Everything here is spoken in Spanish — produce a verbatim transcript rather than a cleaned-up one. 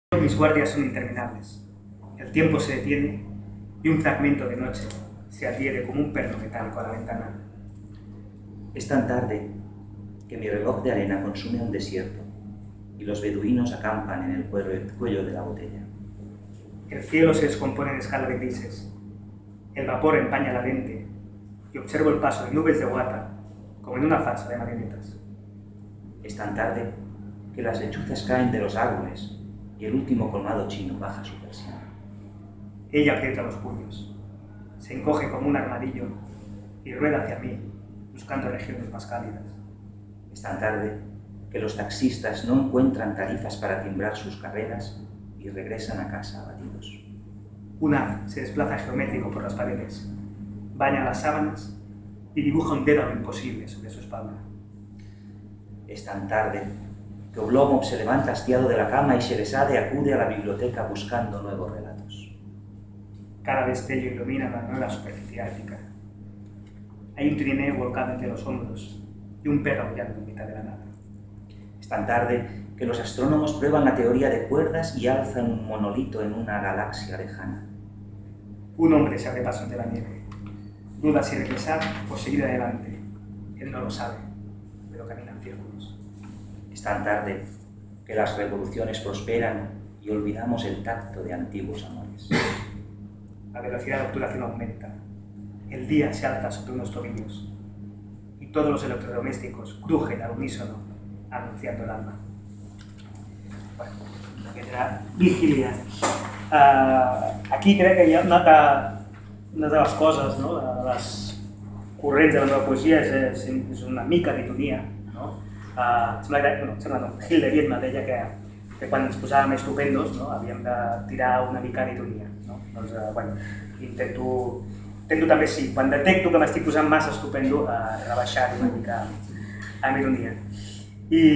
Mis guardias son interminables. El tiempo se detiene y un fragmento de noche se adhiere como un perno metálico a la ventana. Es tan tarde que mi reloj de arena consume un desierto y los beduinos acampan en el cuello de la botella. El cielo se descompone en escala de grises. El vapor empaña la lente y observo el paso de nubes de guata como en una farsa de marionetas. Es tan tarde que las lechuzas caen de los árboles y el último colmado chino baja su persiana. Ella aprieta los puños, se encoge como un armadillo y rueda hacia mí, buscando regiones más cálidas. Es tan tarde que los taxistas no encuentran tarifas para timbrar sus carreras y regresan a casa abatidos. Un haz se desplaza geométrico por las paredes, baña las sábanas y dibuja un dedo imposible sobre su espalda. Es tan tarde que Oblomov se levanta hastiado de la cama y Sheresade acude a la biblioteca buscando nuevos relatos. Cada destello ilumina la nueva superficie ártica. Hay un trineo volcado entre los hombros y un perro aullando en mitad de la nada. Es tan tarde que los astrónomos prueban la teoría de cuerdas y alzan un monolito en una galaxia lejana. Un hombre se abre paso entre la nieve. Duda si regresar o seguir adelante. Él no lo sabe, pero camina en círculos. Es tan tarde que las revoluciones prosperan y olvidamos el tacto de antiguos amores. La velocidad de obturación aumenta. El día se alza sobre unos tobillos y todos los electrodomésticos crujen al unísono, anunciando el alma. Bueno, aquest era Vigília. Uh, aquí crec que hi ha una de, una de les coses, no? de les corrents de la meva poesia és, és una mica d'ironia. No? Uh, sembla que, no, sembla no, Hilde Viedma deia que, que quan ens posàvem estupendos, no? havíem de tirar una mica d'ironia. No? Doncs, uh, bueno, intento, intento també, sí, quan detecto que m'estic posant massa estupendo, uh, rebaixar una mica amb ironia. I